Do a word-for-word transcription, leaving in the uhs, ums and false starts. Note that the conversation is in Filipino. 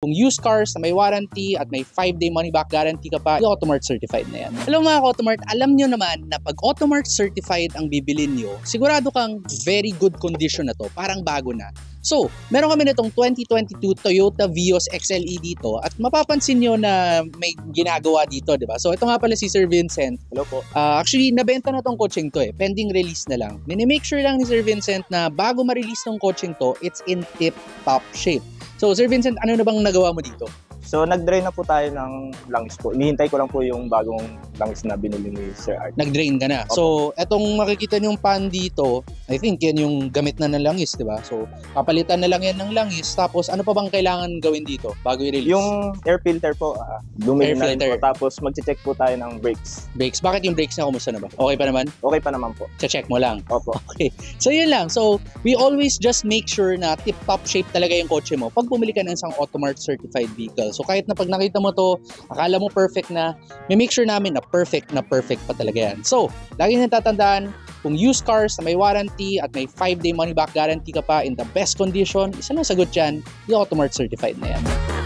kung used cars na may warranty at may five day money back guarantee ka pa, i-Automart certified na yan. Hello mga Automart, alam nyo naman na pag Automart certified ang bibilin nyo, sigurado kang very good condition na to, parang bago na. So, meron kami nitong twenty twenty-two Toyota Vios X L E dito at mapapansin nyo na may ginagawa dito, di ba? So, ito nga pala si Sir Vincent. Hello po. Uh, actually, nabenta na tong coaching to eh. Pending release na lang. Minimake sure lang ni Sir Vincent na bago ma-release tong coaching to, it's in tip-top shape. So, Sir Vincent, ano na bang nagawa mo dito? So, nag-drain na po tayo ng langis po. Hinihintay ko lang po yung bagong langis na binili ni Sir Art. Nag-drain ka na. Okay. So, etong makikita niyong pan dito, I think yan yung gamit na ng langis, di ba? So, papalitan na lang yan ng langis. Tapos, ano pa bang kailangan gawin dito bago i-release? Yung air filter po, uh, dumili na rin po. Tapos, mag-check po tayo ng brakes. Brakes? Bakit yung brakes na kumusta na ba? Okay pa naman? Okay pa naman po. Check mo lang? Opo. Okay. So, yun lang. So, we always just make sure na tip-top shape talaga yung kotse mo pag bumili ka ng isang Automart certified vehicle. So, kahit na pag nakita mo to, akala mo perfect na, may make sure namin na perfect na perfect pa talaga yan. So, lagi nyo tatandaan, kung used cars na may warranty at may five day money back guarantee ka pa in the best condition, isa lang sagot dyan, yung Automart certified na yan.